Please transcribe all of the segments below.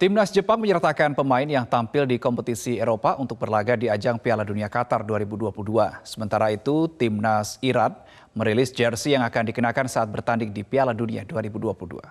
Timnas Jepang menyertakan pemain yang tampil di kompetisi Eropa untuk berlaga di ajang Piala Dunia Qatar 2022. Sementara itu, Timnas Iran merilis jersey yang akan dikenakan saat bertanding di Piala Dunia 2022.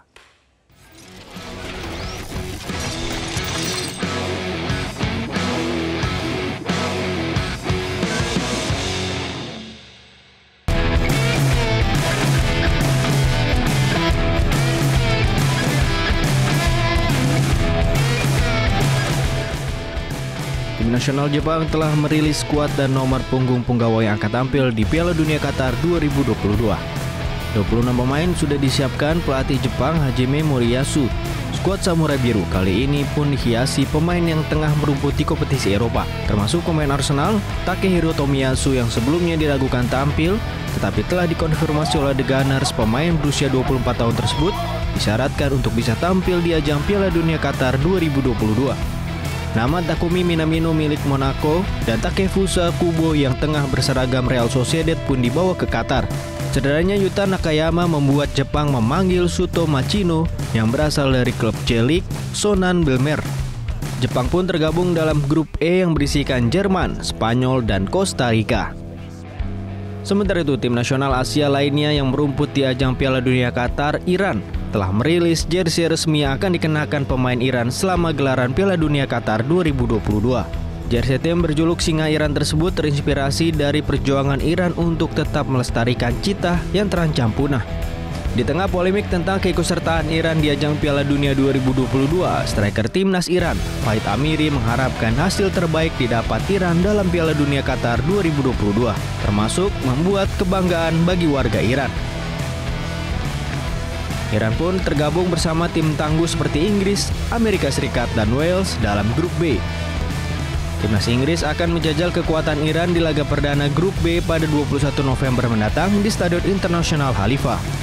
Tim nasional Jepang telah merilis skuad dan nomor punggung punggawa yang akan tampil di Piala Dunia Qatar 2022. 26 pemain sudah disiapkan pelatih Jepang Hajime Moriyasu. Skuad Samurai Biru kali ini pun dihiasi pemain yang tengah merumput di kompetisi Eropa, termasuk pemain Arsenal Takehiro Tomiyasu yang sebelumnya diragukan tampil, tetapi telah dikonfirmasi oleh The Gunners. Pemain berusia 24 tahun tersebut disyaratkan untuk bisa tampil di ajang Piala Dunia Qatar 2022. Nama Takumi Minamino milik Monaco dan Takefusa Kubo yang tengah berseragam Real Sociedad pun dibawa ke Qatar. Cederanya Yuta Nakayama membuat Jepang memanggil Shuto Machino yang berasal dari klub C-League Shonan Bellmare. Jepang pun tergabung dalam grup E yang berisikan Jerman, Spanyol, dan Costa Rica. Sementara itu, tim nasional Asia lainnya yang merumput di ajang Piala Dunia Qatar, Iran, telah merilis jersey resmi yang akan dikenakan pemain Iran selama gelaran Piala Dunia Qatar 2022. Jersey tim berjuluk Singa Iran tersebut terinspirasi dari perjuangan Iran untuk tetap melestarikan cita yang terancam punah. Di tengah polemik tentang keikutsertaan Iran di ajang Piala Dunia 2022, striker timnas Iran, Fahid Amiri, mengharapkan hasil terbaik didapat Iran dalam Piala Dunia Qatar 2022, termasuk membuat kebanggaan bagi warga Iran. Iran pun tergabung bersama tim tangguh seperti Inggris, Amerika Serikat, dan Wales dalam grup B. Timnas Inggris akan menjajal kekuatan Iran di laga perdana grup B pada 21 November mendatang di Stadion Internasional Khalifa.